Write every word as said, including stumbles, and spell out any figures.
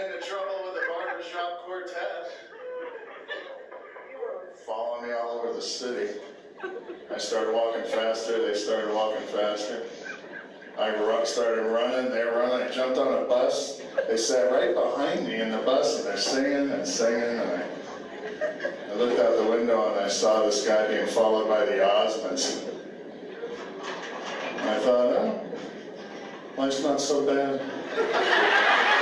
into trouble with the barbershop quartet. Following me all over the city. I started walking faster, they started walking faster. I started running, they were running, I jumped on a bus. They sat right behind me in the bus and they're singing and singing, and I, I looked out the window and I saw this guy being followed by the Osmonds. And I thought, oh, life's not so bad.